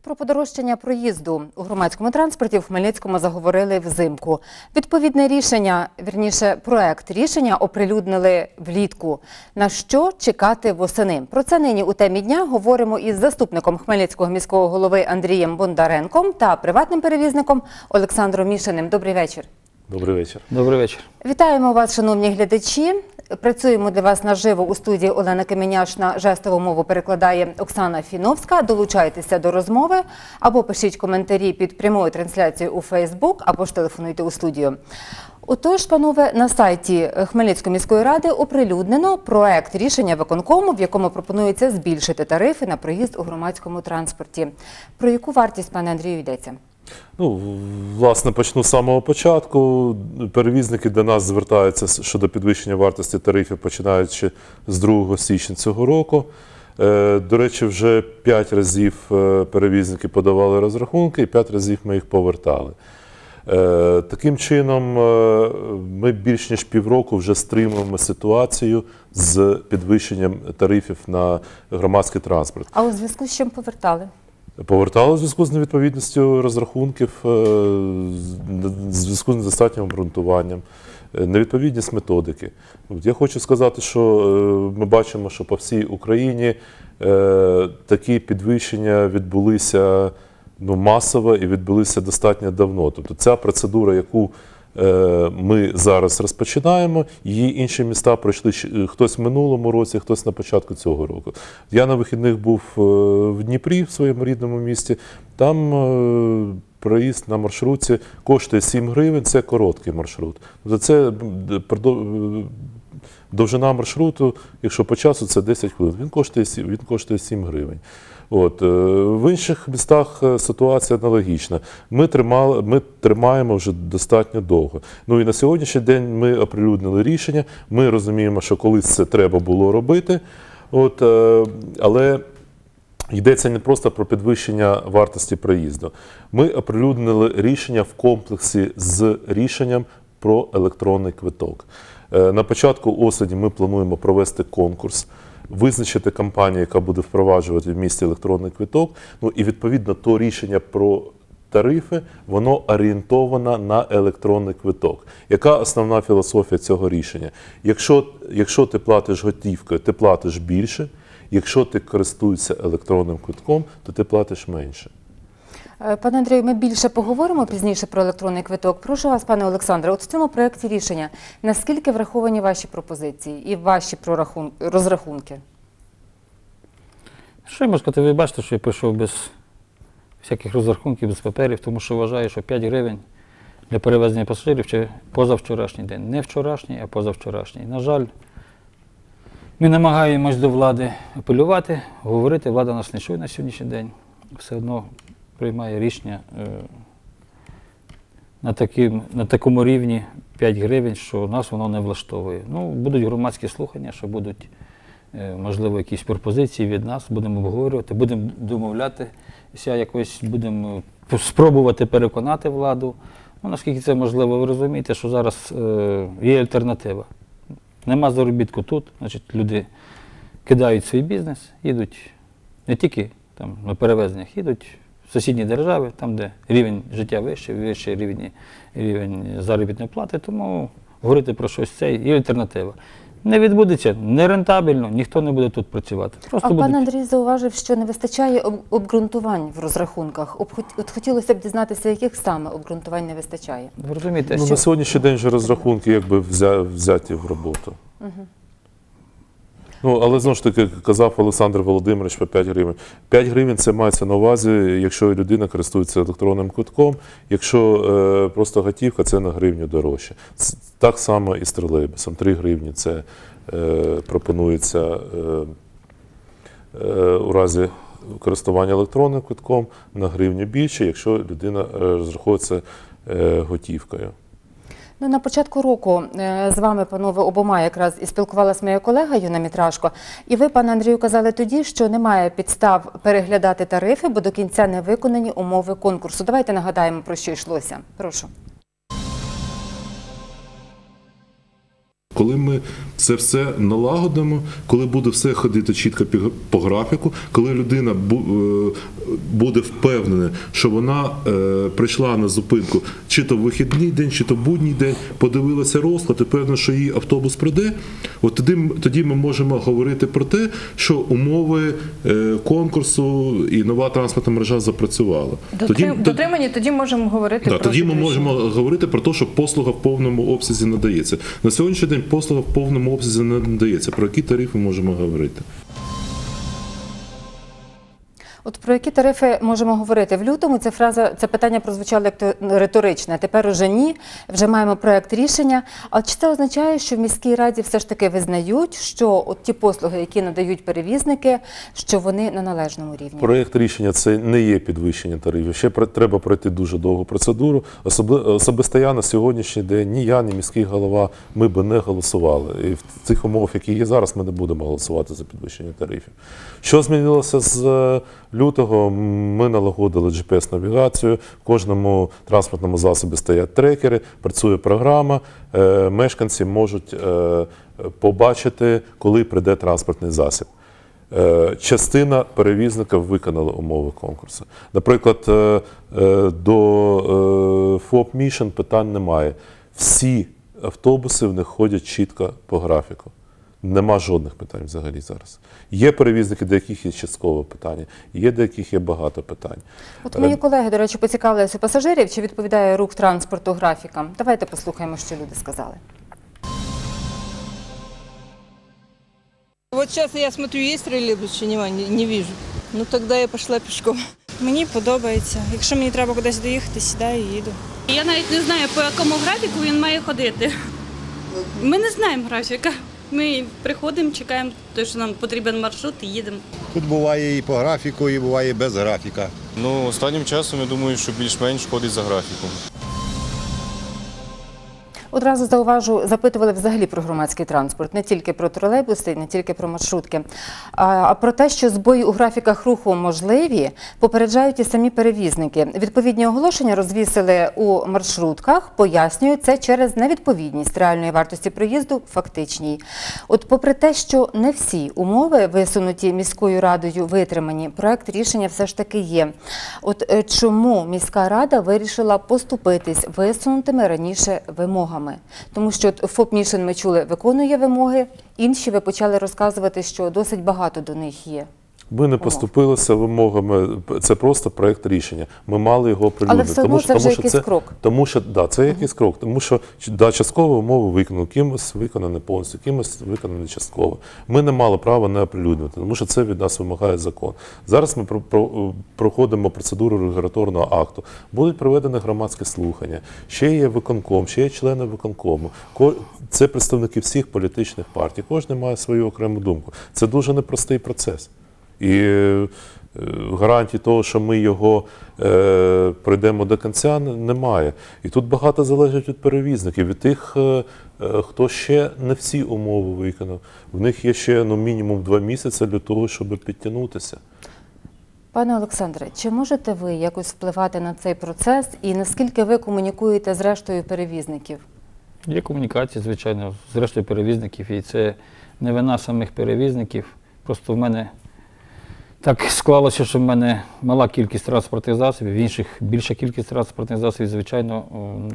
Про подорожчання проїзду у громадському транспорті в Хмельницькому заговорили взимку. Відповідне рішення, проект рішення оприлюднили влітку. На що чекати восени? Про це нині у темі дня говоримо із заступником Хмельницького міського голови Андрієм Бондаренком та приватним перевізником Олександром Мішиним. Добрий вечір. Добрий вечір. Добрий вечір. Вітаємо вас, шановні глядачі. Працюємо для вас наживо у студії Олена Кеменяш, на жестову мову перекладає Оксана Фіновська. Долучайтеся до розмови або пишіть коментарі під прямою трансляцією у Фейсбук, або ж телефонуйте у студію. Отож, панове, на сайті Хмельницької міської ради оприлюднено проект рішення виконкому, в якому пропонується збільшити тарифи на проїзд у громадському транспорті. Про яку вартість, пане Андрію, йдеться? Власне, почну з самого початку. Перевізники до нас звертаються щодо підвищення вартості тарифів, починаючи з 2 січня цього року. До речі, вже 5 разів перевізники подавали розрахунки і 5 разів ми їх повертали. Таким чином, ми більш ніж півроку вже стримуємо ситуацію з підвищенням тарифів на громадський транспорт. А у зв'язку з чим повертали? Повертали в зв'язку з невідповідністю розрахунків, в зв'язку з недостатнім обґрунтуванням, невідповідність методики. Я хочу сказати, що ми бачимо, що по всій Україні такі підвищення відбулися масово і відбулися достатньо давно. Тобто ця процедура, яку ми зараз розпочинаємо, її інші міста пройшли хтось в минулому році, хтось на початку цього року. Я на вихідних був в Дніпрі, в своєму рідному місті. Там проїзд на маршрутці коштує 7 гривень, це короткий маршрут. Це довжина маршруту, якщо по часу, це 10 хвилин. Він коштує 7 гривень. В інших містах ситуація аналогічна. Ми тримаємо вже достатньо довго. І на сьогоднішній день ми оприлюднили рішення. Ми розуміємо, що колись це треба було робити. Але йдеться не просто про підвищення вартості проїзду. Ми оприлюднили рішення в комплексі з рішенням про електронний квиток. На початку осені ми плануємо провести конкурс, визначити компанію, яка буде впроваджувати в місті електронний квиток. І відповідно то рішення про тарифи, воно орієнтовано на електронний квиток. Яка основна філософія цього рішення? Якщо ти платиш готівкою, ти платиш більше. Якщо ти користуєшся електронним квитком, то ти платиш менше. Пане Андрію, ми більше поговоримо пізніше про електронний квиток. Прошу вас, пане Олександре, от в цьому проєкті рішення, наскільки враховані ваші пропозиції і ваші розрахунки? Що я можу сказати? Ви бачите, що я пишу без всяких розрахунків, без паперів, тому що вважаю, що 5 гривень для перевезення пасажирів – це позавчорашній день. Не вчорашній, а позавчорашній. На жаль, ми намагаємось до влади апелювати, говорити, влада нас не чує на сьогоднішній день. Все одно приймає рішення на такому рівні 5 гривень, що нас воно не влаштовує. Будуть громадські слухання, що будуть, можливо, якісь пропозиції від нас, будемо обговорювати, будемо домовлятися, якось будемо спробувати переконати владу. Наскільки це можливо, ви розумієте, що зараз є альтернатива. Нема заробітку тут, значить люди кидають свій бізнес, їдуть не тільки там, на перевезеннях, їдуть в сусідні держави, там, де рівень життя вищий рівень заробітної плати, тому говорити про щось це є альтернатива. Не відбудеться, нерентабельно, ніхто не буде тут працювати. Пан Андрій зауважив, що не вистачає обґрунтувань в розрахунках. От хотілося б дізнатися, яких саме обґрунтувань не вистачає. Ви розумієте, на сьогоднішній день вже розрахунки взяті в роботу. Але, знову ж таки, казав Олександр Володимирович про 5 гривень. 5 гривень – це мається на увазі, якщо людина користується електронним квитком, якщо просто готівка – це на гривню дорожче. Так само і з тролейбусом. 3 гривні – це пропонується у разі користування електронним квитком, на гривню більше, якщо людина розраховується готівкою. На початку року з вами, панове, обома якраз і спілкувалася моя колега Юна Мітрашко. І ви, пане Андрію, казали тоді, що немає підстав переглядати тарифи, бо до кінця не виконані умови конкурсу. Давайте нагадаємо, про що йшлося. Прошу. Коли ми це все налагодимо, коли буде все ходити чітко по графіку, коли людина буде впевнена, що вона прийшла на зупинку чи то в вихідний день, чи то в будній день, подивилася розклад і певно, що її автобус прийде, от тоді ми можемо говорити про те, що умови конкурсу і нова транспортна мережа запрацювала. Дотримані, тоді можемо говорити про тоді ми підвищення. можемо говорити про те, що послуга в повному обсязі надається. На сьогоднішній день послуга в повному обсязі не надається. Про які тарифи можемо говорити? От про які тарифи можемо говорити? В лютому це питання прозвучало як риторичне, тепер уже ні, вже маємо проєкт рішення. А чи це означає, що в міській раді все ж таки визнають, що от ті послуги, які надають перевізники, що вони на належному рівні? Проєкт рішення – це не є підвищення тарифів. Ще треба пройти дуже довгу процедуру. Особисто я на сьогоднішній день, ні я, ні міський голова, ми би не голосували. І в цих умовах, які є зараз, ми не будемо голосувати за підвищення тарифів. Що змінилося з лютого? Ми налагодили GPS-навігацію, в кожному транспортному засобі стоять трекери, працює програма, мешканці можуть побачити, коли прийде транспортний засіб. Частина перевізників виконала умови конкурсу. Наприклад, до ФОП «Мішен» питань немає. Всі автобуси в них ходять чітко по графіку. Нема жодних питань взагалі зараз. Є перевізники, до яких є часткове питання, є до яких є багато питань. От мої колеги, до речі, поцікавилися у пасажирів, чи відповідає рух транспорту графікам. Давайте послухаємо, що люди сказали. Вот сейчас я смотрю, есть троллейбус чи нема, не вижу. Ну тогда я пошла пешком. Мені подобається. Якщо мені треба кудись доїхати, сідаю і їду. Я навіть не знаю, по якому графіку він має ходити. Ми не знаємо графіка. Ми приходимо, чекаємо, що нам потрібен маршрут і їдемо. Тут буває і по графіку, і буває без графіка. Ну, останнім часом, я думаю, що більш-менш ходить за графіком. Одразу зауважу, запитували взагалі про громадський транспорт, не тільки про тролейбуси, не тільки про маршрутки, а про те, що збої у графіках руху можливі, попереджають і самі перевізники. Відповідні оголошення розвісили у маршрутках, пояснюють це через невідповідність реальної вартості проїзду фактичній. От попри те, що не всі умови, висунуті міською радою, витримані, проект рішення все ж таки є. От чому міська рада вирішила поступитись висунутими раніше вимогами? Тому що ФОП «Мішен», ми чули, виконує вимоги, інші ви почали розказувати, що досить багато до них є. Ми не поступилися вимогами, це просто проєкт рішення. Ми мали його оприлюднити. Але все одно це вже якийсь крок. Тому що, да, це якийсь крок. Тому що, да, частково умови виконані, кимось виконані повністю, кимось виконані частково. Ми не мали права не оприлюднити, тому що це від нас вимагає закон. Зараз ми проходимо процедуру регуляторного акту. Будуть проведені громадські слухання. Ще є виконком, ще є члени виконкому. Це представники всіх політичних партій. Кожен має свою окрему думку. Це дуже непростий процес. І гарантій того, що ми його пройдемо до кінця, немає. І тут багато залежить від перевізників, від тих, хто ще не всі умови виконав. В них є ще мінімум 2 місяці для того, щоб підтягнутися. Пане Олександре, чи можете ви якось впливати на цей процес і наскільки ви комунікуєте з рештою перевізників? Є комунікація, звичайно, з рештою перевізників, і це не вина самих перевізників. Просто в мене так склалося, що в мене мала кількість транспортних засобів, в інших більша кількість транспортних засобів, звичайно,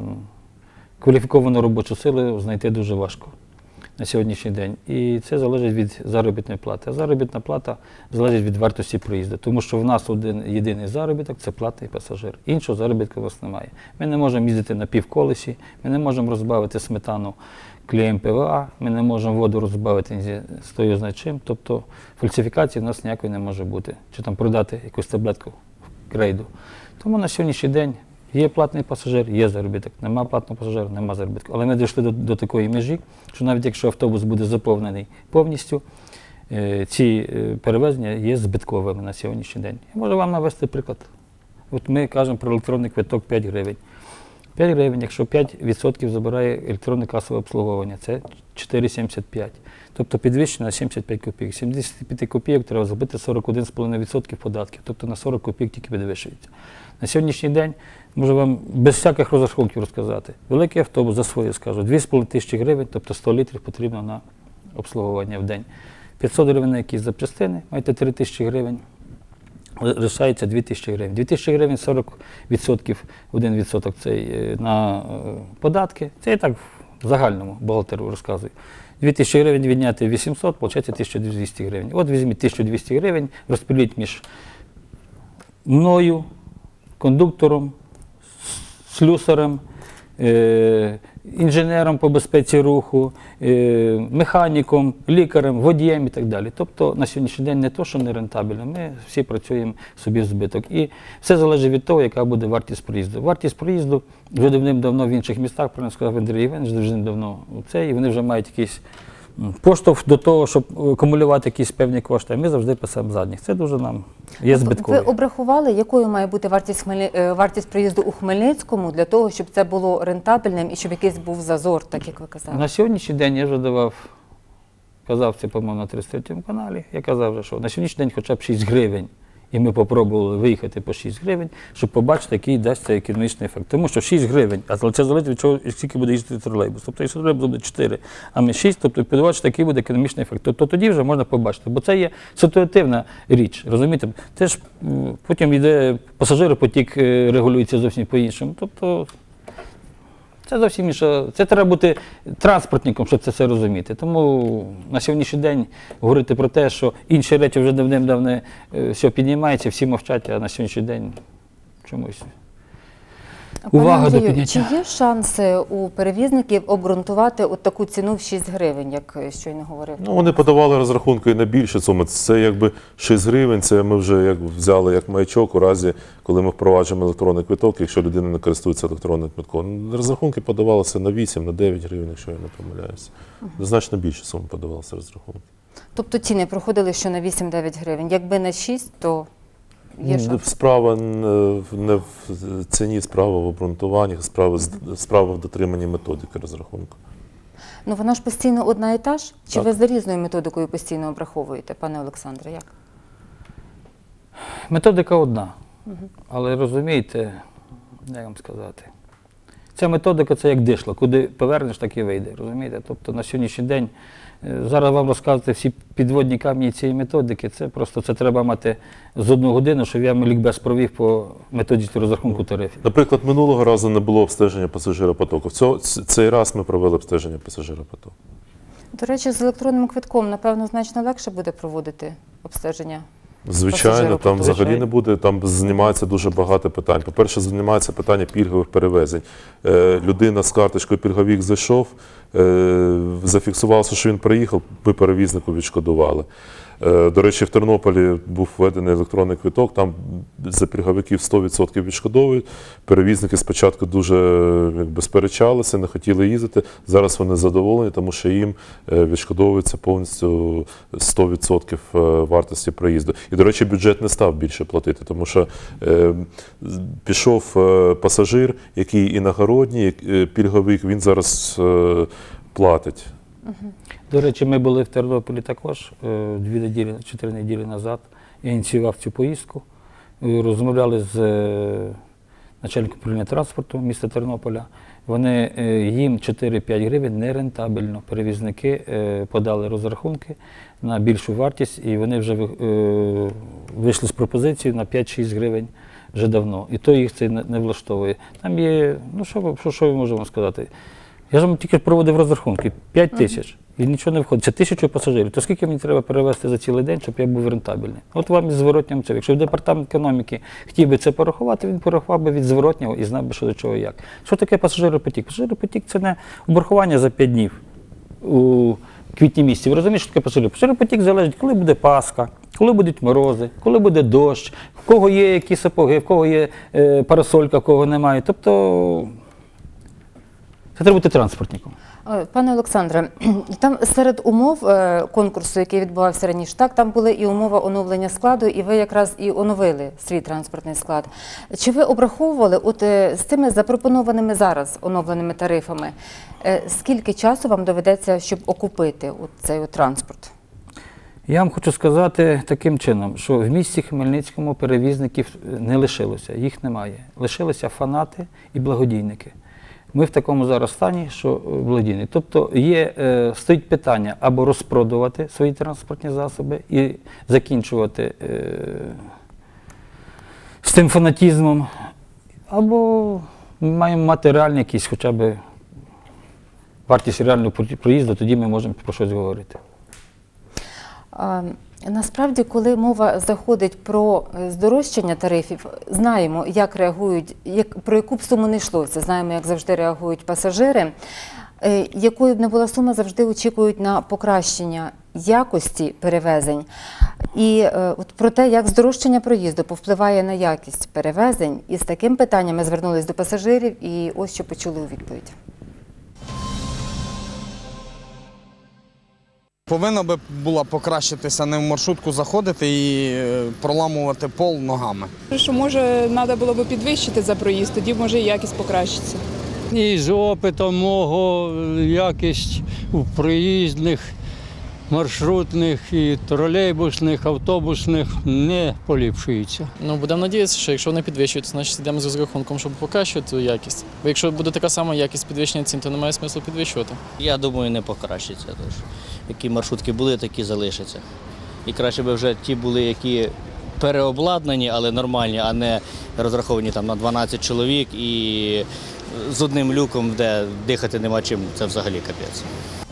кваліфіковану робочу силу знайти дуже важко на сьогоднішній день. І це залежить від заробітної плати. А заробітна плата залежить від вартості проїзду, тому що в нас один єдиний заробіток – це платний пасажир. Іншого заробітку у нас немає. Ми не можемо їздити на півколесі, ми не можемо розбавити сметану клеєм ПВА, ми не можемо воду розбавити з тою значим, тобто фальсифікації в нас ніякої не може бути. Чи там продати якусь таблетку в крейду. Тому на сьогоднішній день є платний пасажир, є заробіток, нема платного пасажира, нема заробітку. Але ми дійшли до такої межі, що навіть якщо автобус буде заповнений повністю, ці перевезення є збитковими на сьогоднішній день. Я можу вам навести приклад. От ми кажемо про електронний квиток 5 гривень. 5 гривень, якщо 5% забирає електронне касове обслуговування, це 4,75. Тобто підвищено на 75 копійок. 75 копійок треба забити 41,5% податків, тобто на 40 копійок тільки підвищується. На сьогоднішній день, можу вам без всяких розрахунків розказати, великий автобус за своє скажу, 2,5 тисячі гривень, тобто 100 літрів потрібно на обслуговування в день. 500 гривень на якісь запчастини, маєте 3 тисячі гривень, лишається 2 тисячі гривень. 2 тисячі гривень 40%, 1% це на податки. Це я так в загальному бухгалтеру розказую. 2 тисячі гривень відняти 800, виходить 1200 гривень. От візьміть 1200 гривень, розподіліть між мною, кондуктором, слюсарем, інженером по безпеці руху, механіком, лікарем, водієм і так далі. Тобто на сьогоднішній день не то, що не рентабельно, ми всі працюємо собі в збиток. І все залежить від того, яка буде вартість проїзду. Вартість проїзду вже давним-давно в інших містах, про сказав Андрій Євгенович, давним-давно це, і вони вже мають якийсь поштовх до того, щоб акумулювати якісь певні кошти, а ми завжди писаємо задніх. Це дуже нам є збитково. Ви обрахували, якою має бути вартість проїзду у Хмельницькому для того, щоб це було рентабельним і щоб якийсь був зазор, так як ви казали? На сьогоднішній день я вже казав це, по-моєму, на 33-му каналі, я казав вже, що на сьогоднішній день хоча б 6 гривень, і ми спробували виїхати по 6 гривень, щоб побачити, який дасть цей економічний ефект. Тому що 6 гривень, а це залежить від чого, скільки буде їздити тролейбус. Тобто, якщо тролейбус буде 4, а ми 6, тобто побачити, який буде економічний ефект. Тобто тоді вже можна побачити, бо це є ситуативна річ, розумієте? Теж потім йде пасажиропотік, регулюється зовсім по-іншому. Тобто це зовсім інше. Це треба бути транспортником, щоб це все розуміти. Тому на сьогоднішній день говорити про те, що інші речі вже давним-давно все піднімається, всі мовчать, а на сьогоднішній день чомусь увага до підняття. Чи є шанси у перевізників обґрунтувати от таку ціну в 6 гривень, як щойно говорив? Ну, вони подавали розрахунки і на більше суми. Це якби 6 гривень, це ми вже як взяли як маячок у разі, коли ми впроваджуємо електронний квиток, якщо людина не користується електронним квитком. Розрахунки подавалися на 8, на 9 гривень, якщо я не помиляюся. Значно більше суми подавалися розрахунки. Тобто ціни проходили, що на 8-9 гривень. Якби на 6, то є шанс? Справа не в ціні, справа в обґрунтуванні, справа в дотриманні методики розрахунку. Ну вона ж постійно одна і та ж? Чи Так. ви за різною методикою постійно обраховуєте, пане Олександре, як? Методика одна, але розумієте, як вам сказати, ця методика це як дишло, куди повернеш, так і вийде, розумієте? Тобто на сьогоднішній день, зараз вам розказувати всі підводні камні цієї методики, це просто це треба мати з 1 годину, щоб я лікбез провів по методиці розрахунку тарифів. Наприклад, минулого разу не було обстеження пасажиропотоку. Цей раз ми провели обстеження пасажиропотоку. До речі, з електронним квитком, напевно, значно легше буде проводити обстеження? Звичайно, там Пасажиропотоку. взагалі не буде, там знімається дуже багато питань. По-перше, знімається питання пільгових перевезень. Людина з карточкою пільговик зайшов, зафіксувався, що він приїхав, ми перевізнику відшкодували. До речі, в Тернополі був введений електронний квиток, там за пільговиків 100% відшкодовують. Перевізники спочатку дуже сперечалися, не хотіли їздити. Зараз вони задоволені, тому що їм відшкодовується повністю 100% вартості проїзду. І, до речі, бюджет не став більше платити, тому що пішов пасажир, який іногородній, пільговик, він зараз платить. До речі, ми були в Тернополі також 4 неділі назад. Я ініціював цю поїздку. Розмовляли з начальником управління транспорту міста Тернополя. Їм 4-5 гривень нерентабельно. Перевізники подали розрахунки на більшу вартість, і вони вже вийшли з пропозицією на 5-6 гривень вже давно. І то їх це не влаштовує. Там є, ну що ми можемо сказати? Я ж вам тільки проводив розрахунки, 5 тисяч, і нічого не входить. Це 1000 пасажирів. То скільки мені треба перевезти за цілий день, щоб я був рентабельний? От вам із зворотнім цього. Якщо департамент економіки хотів би це порахувати, він порахував би від зворотнього і знав би, що до чого і як. Що таке пасажиропотік? Пасажиропотік – це не обрахування за 5 днів у квітні місяці. Ви розумієте, що таке пасажиропотік? Пасажиропотік залежить, коли буде Пасха, коли будуть морози, коли буде дощ, в кого є які сапоги, в кого є парасолька, в кого немає. Тобто це треба бути транспортником. Пане Олександре, там серед умов конкурсу, який відбувався раніше, так, там була і умова оновлення складу, і ви якраз і оновили свій транспортний склад. Чи ви обраховували от з цими запропонованими зараз оновленими тарифами, скільки часу вам доведеться, щоб окупити от цей от транспорт? Я вам хочу сказати таким чином, що в місті Хмельницькому перевізників не лишилося, їх немає. Лишилися фанати і благодійники. Ми в такому зараз стані, що благодійні. Тобто стоїть питання або розпродувати свої транспортні засоби і закінчувати з тим фанатізмом, або ми маємо мати реальний якийсь хоча б вартість реального проїзду, тоді ми можемо про щось говорити. Насправді, коли мова заходить про здорожчання тарифів, знаємо, як реагують, про яку б суму не йшлося, знаємо, як завжди реагують пасажири. Якою б не була сума, завжди очікують на покращення якості перевезень. І от про те, як здорожчання проїзду повпливає на якість перевезень, і з таким питанням ми звернулись до пасажирів, і ось що почули у відповідь. Повинна би була покращитися, не в маршрутку заходити і проламувати пол ногами. Що, може, треба було б підвищити за проїзд, тоді, може, і якість покращиться. І з опитом мого якість у проїздних, маршрутних, і тролейбусних, автобусних не поліпшується. Будемо сподіватися, що якщо вони підвищують, значить йдемо з розрахунком, щоб покращувати якість. Бо якщо буде така сама якість підвищення цін, то немає смислу підвищувати. Я думаю, не покращиться. Тож. Які маршрутки були, такі залишаться. І краще би вже ті були, які переобладнані, але нормальні, а не розраховані там на 12 чоловік і з одним люком, де дихати нема чим, це взагалі капець.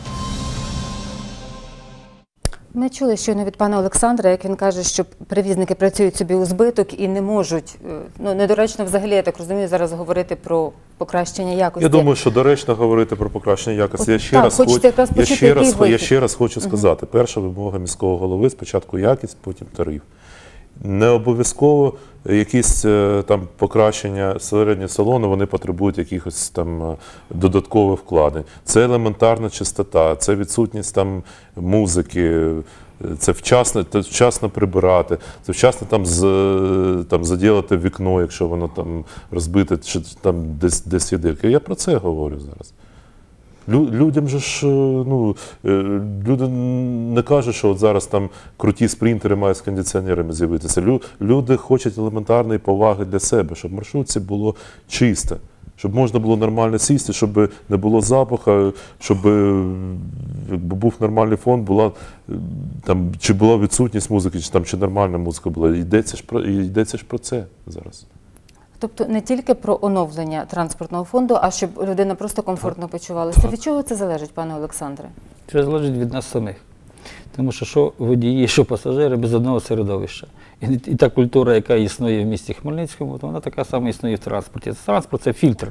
Ми чули щойно від пана Олександра, як він каже, що перевізники працюють собі у збиток і не можуть, недоречно взагалі, я так розумію, зараз говорити про покращення якості. Я думаю, що доречно говорити про покращення якості. Я ще раз хочу сказати, перша вимога міського голови – спочатку якість, потім тариф. Не обов'язково якісь там покращення середнього салону, вони потребують якихось там додаткових вкладень. Це елементарна чистота, це відсутність там музики, це вчасно прибирати, це вчасно там заділити вікно, якщо воно там розбите, чи там десь є дирки. Я про це говорю зараз. Людям же ж, люди не кажуть, що от зараз там круті спринтери мають з кондиціонерами з'явитися. Люди хочуть елементарної поваги для себе, щоб в маршрутці було чисте, щоб можна було нормально сісти, щоб не було запаху, щоб був нормальний фон, чи була відсутність музики, чи нормальна музика була. Йдеться ж про це зараз. Тобто не тільки про оновлення транспортного фонду, а щоб людина просто комфортно почувалася. Від чого це залежить, пане Олександре? Це залежить від нас самих. Тому що водії, що пасажири без одного середовища. І та культура, яка існує в місті Хмельницькому, то вона така сама існує в транспорті. Транспорт – це фільтр.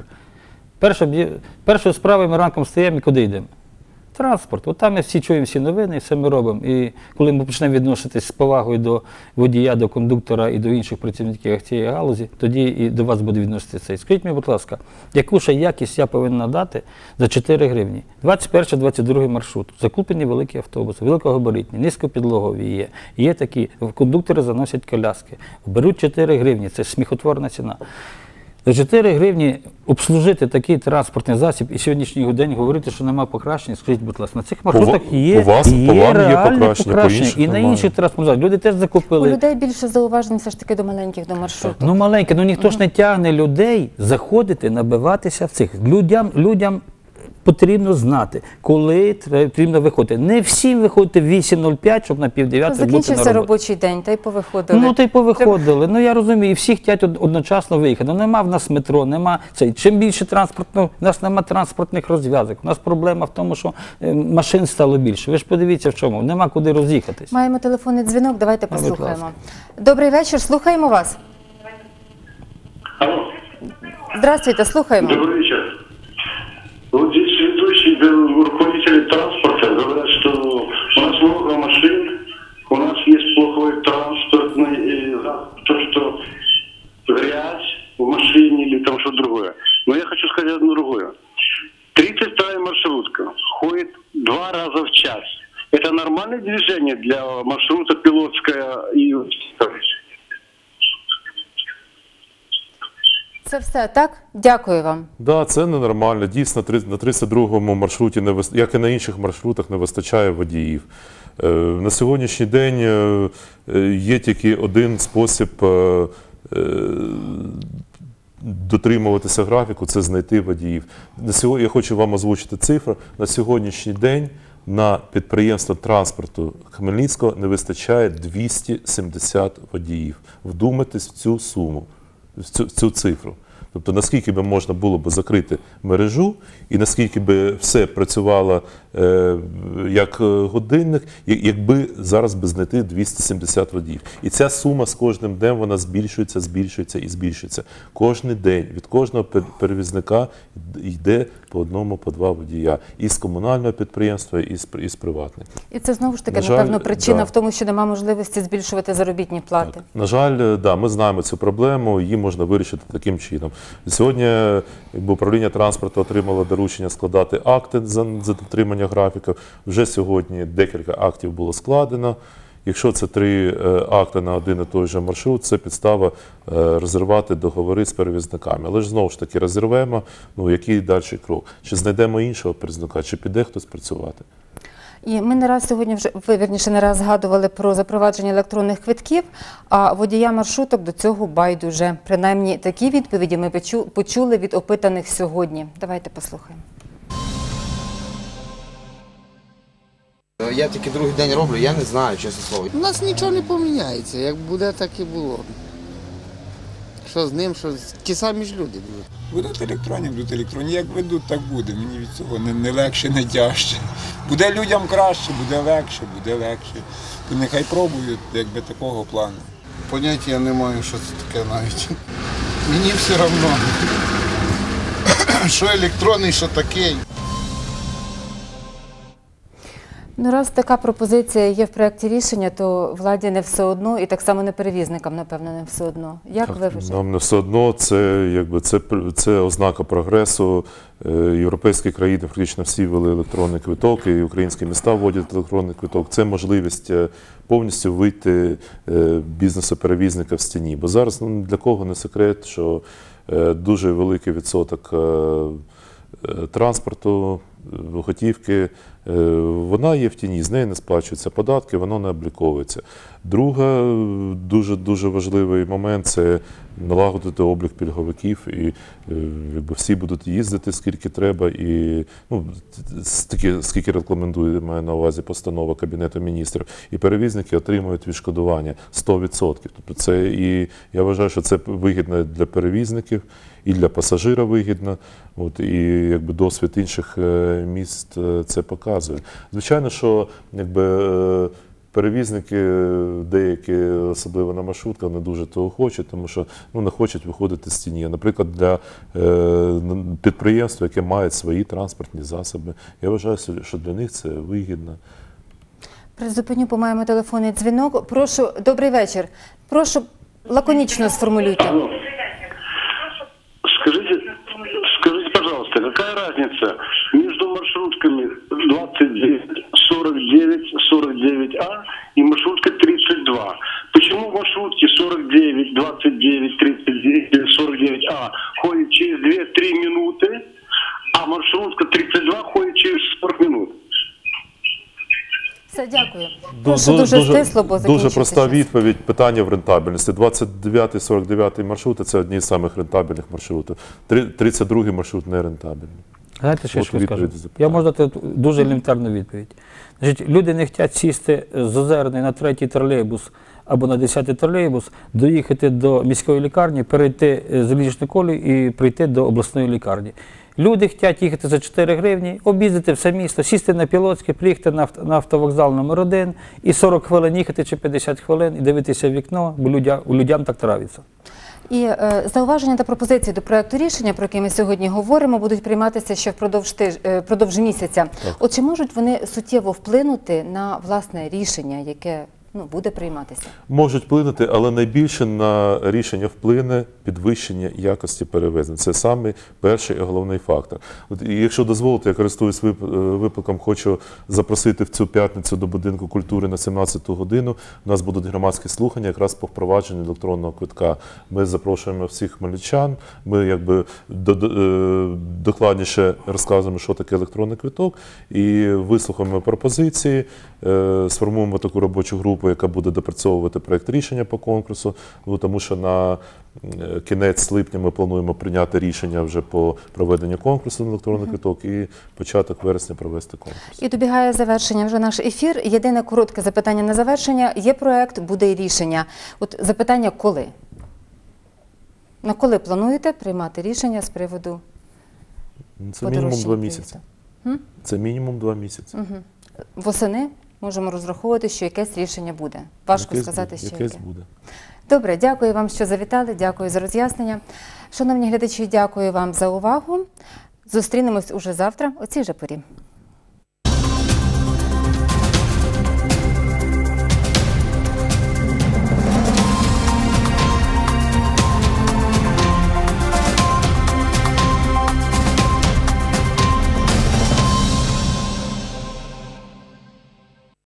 Першою справою ми ранком стаємо і куди йдемо? Транспорт. От там ми всі чуємо всі новини, все ми робимо. І коли ми почнемо відноситись з повагою до водія, до кондуктора і до інших працівників цієї галузі, тоді і до вас буде відноситися це. Скажіть мені, будь ласка, яку ще якість я повинен надати за 4 гривні? 21-22 маршрут. Закуплені великі автобуси, великогабаритні, низькопідлогові є. Є такі, кондуктори заносять коляски. Беруть 4 гривні, це сміхотворна ціна. За 4 гривні обслужити такий транспортний засіб і сьогоднішній день говорити, що немає покращення, скажіть, будь ласка, на цих маршрутах є реальне покращення. І на інших транспортних засобах. Люди теж закупили. У людей більше зауважень все ж таки до маленьких, до маршруток. Ну маленьке, ніхто ж не тягне людей заходити, набиватися в цих. Людям потрібно знати, коли потрібно виходити. Не всім виходити в 8:05, щоб на 8:30 бути на роботі. Закінчився робочий день, та й повиходили. Та й повиходили. Я розумію, і всі хочуть одночасно виїхати. Нема в нас метро, нема цей. Чим більше транспортного, у нас нема транспортних розв'язок. У нас проблема в тому, що машин стало більше. Ви ж подивіться в чому, нема куди роз'їхатись. Маємо телефонний дзвінок, давайте послухаємо. Добрий вечір, слухаємо вас. Алло. Здравствуйте, слухаємо. Добрый вечер. Вот здесь ведущие руководители транспорта говорят, что у нас много машин, у нас есть плохой транспортный, то, что грязь в машине или там что-то другое. Но я хочу сказать одно другое. 32-я маршрутка. движение для маршрута Пилотская и Це все, так? Дякую вам. Да, це ненормально. Дійсно, на 32-му маршруті, як і на інших маршрутах, не вистачає водіїв. На сьогоднішній день є тільки один спосіб дотримуватися графіку – це знайти водіїв. Я хочу вам озвучити цифру. На сьогоднішній день на підприємство транспорту Хмельницького не вистачає 270 водіїв. Вдумайтесь в цю суму, в цю цифру. Тобто, наскільки би можна було б закрити мережу і наскільки би все працювало як годинник, якби зараз би знайти 270 водіїв. І ця сума з кожним днем вона збільшується, збільшується і збільшується. Кожний день від кожного перевізника йде по одному, по два водія. І з комунального підприємства, і з приватних. І це знову ж таки, напевно, причина в тому, що немає можливості збільшувати заробітні плати. Так. На жаль, да, ми знаємо цю проблему, її можна вирішити таким чином. Сьогодні управління транспорту отримало доручення складати акти за дотримання графіка. Вже сьогодні декілька актів було складено. Якщо це 3 акти на один і той же маршрут, це підстава розірвати договори з перевізниками. Але ж знову ж таки розірвемо, який далі крок? Чи знайдемо іншого перевізника, чи піде хтось працювати? І ми не раз сьогодні не раз згадували про запровадження електронних квитків, а водія маршруток до цього байдуже. Принаймні такі відповіді ми почули від опитаних сьогодні. Давайте послухаємо. Я тільки другий день роблю, я не знаю, чесне слово. У нас нічого не поміняється, як буде, так і було. Що з ним, що ті самі ж люди будуть. Будуть електронні, як ведуть, так буде. Мені від цього не легше, не тяжче. Буде людям краще, буде легше. То нехай пробують, якби такого плану. Поняття не маю, що це таке навіть. Мені все одно, що електронний, що такий. Раз така пропозиція є в проєкті рішення, то владі не все одно, і так само не перевізникам, напевно, не все одно. Як ви вважаєте? Нам не все одно, це ознака прогресу. Європейські країни практично всі ввели електронний квиток, і українські міста вводять електронний квиток. Це можливість повністю вийти бізнесу перевізника в стіні. Бо зараз для кого не секрет, що дуже великий відсоток транспорту, готівки, вона є в тіні, з неї не сплачуються податки, воно не обліковується. Друга дуже важливий момент – це налагодити облік пільговиків, і всі будуть їздити скільки треба, і скільки рекомендує, маю на увазі постанова Кабінету міністрів, і перевізники отримують відшкодування 100%. Тобто це, і я вважаю, що це вигідно для перевізників, і для пасажира вигідно, і досвід інших міст це показує. Звичайно, що перевізники деякі, особливо на маршрутках, не дуже того хочуть, тому що не хочуть виходити з тіні. Наприклад, для підприємств, яке мають свої транспортні засоби, я вважаю, що для них це вигідно. Призупиню, бо маємо телефонний дзвінок. Прошу, добрий вечір. Прошу, лаконічно сформулюйте. Скажите, пожалуйста, какая разница между маршрутками 29, 49, 49А и маршруткой 32? Почему маршрутки 49, 29, 39 или 49А ходят через 2-3 минуты, а маршрутка 32 ходит через 40 минут? Все, дякую. Прошу дуже стисло, бо закінчується. Дуже проста відповідь. Питання в рентабельності. 29-49 маршрути – це одні з самих рентабельних маршрутів. 32-й маршрут не рентабельний. Знаєте, що я скажу? Я можу дати дуже елементарну відповідь. Значить, люди не хочуть сісти з Озерної на 3-й тролейбус або на 10-й тролейбус, доїхати до міської лікарні, перейти залізничну колію і прийти до обласної лікарні. Люди хочуть їхати за 4 гривні, об'їздити все місто, сісти на Пілотське, приїхати на автовокзал номер 1 і 40 хвилин їхати чи 50 хвилин і дивитися в вікно, бо людям так травиться. І зауваження та пропозиції до проєкту рішення, про який ми сьогодні говоримо, будуть прийматися ще впродовж місяця. От чи можуть вони суттєво вплинути на власне рішення, яке буде прийматися? Можуть вплинути, але найбільше на рішення вплине підвищення якості перевезень. Це саме перший і головний фактор. От, і якщо дозволите, я користуюсь випадком, хочу запросити в цю п'ятницю до будинку культури на 17 годину. У нас будуть громадські слухання якраз по впровадженню електронного квитка. Ми запрошуємо всіх хмельничан, ми якби докладніше розказуємо, що таке електронний квиток, і вислухаємо пропозиції, сформуємо таку робочу групу, яка буде допрацьовувати проєкт рішення по конкурсу, тому що на кінець липня ми плануємо прийняти рішення вже по проведенню конкурсу на електронний квиток і початок вересня провести конкурс. І добігає завершення вже наш ефір. Єдине коротке запитання на завершення. Є проєкт, буде і рішення. От запитання коли? На коли плануєте приймати рішення з приводу Це мінімум 2 місяці. Це мінімум 2 місяці. Восени можемо розраховувати, що якесь рішення буде. Важко сказати, що якесь буде. Добре, дякую вам, що завітали, дякую за роз'яснення. Шановні глядачі, дякую вам за увагу. Зустрінемось уже завтра о цій же порі.